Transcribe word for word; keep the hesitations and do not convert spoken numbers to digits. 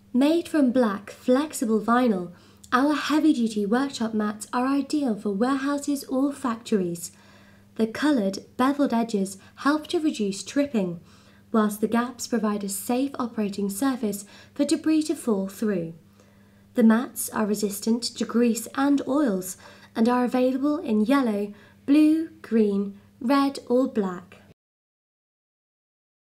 Made from black, flexible vinyl, our heavy-duty workshop mats are ideal for warehouses or factories. The coloured, beveled edges help to reduce tripping, whilst the gaps provide a safe operating surface for debris to fall through. The mats are resistant to grease and oils and are available in yellow, blue, green, red or black.